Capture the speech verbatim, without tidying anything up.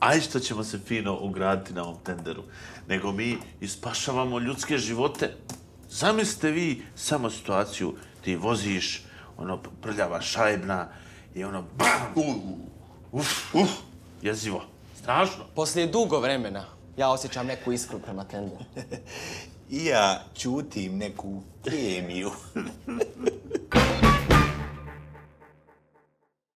aj što ćemo se fino ugraditi na ovom tenderu, nego mi ispašavamo ljudske živote. Zamislite vi samo situaciju, ti voziš, ono, prljava šajbna i ono, bam, uf, uf, jezivo, strašno. Poslije dugo vremena ja osjećam neku iskru prema tenderu. I ja čutim neku kemiju.